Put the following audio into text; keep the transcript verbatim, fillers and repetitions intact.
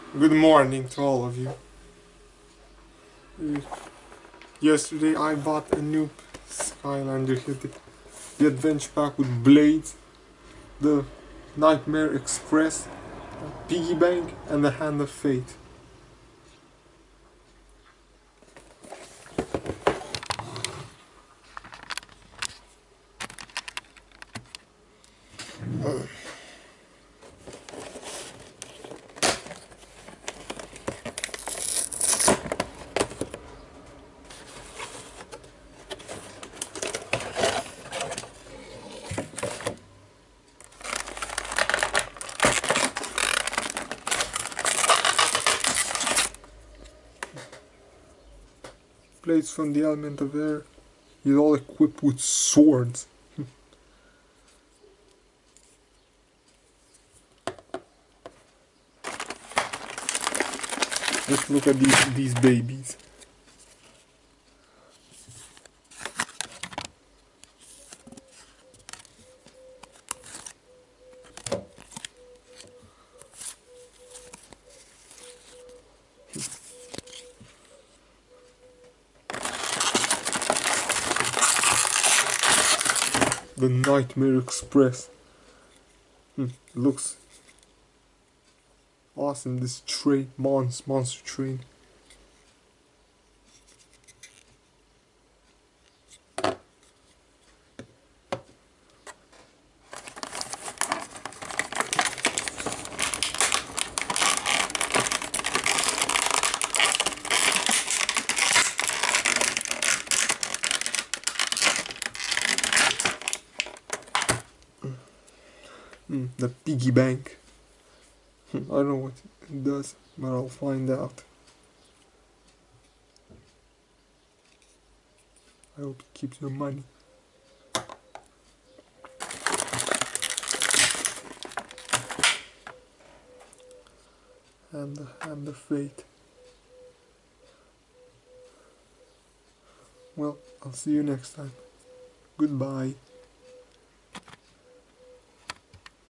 Good morning to all of you. Uh, Yesterday I bought a new Skylander here, the, the adventure pack with blades, the Nightmare Express, Piggy Bank, and the Hand of Fate. Blades from the element of air. He's all equipped with swords. Let's look at these these babies. The Nightmare Express. Hmm, looks awesome. This train, monster, monster train. Mm, the piggy bank. I don't know what it does, but I'll find out. I hope it keeps your money. And the hand of fate. Well, I'll see you next time. Goodbye.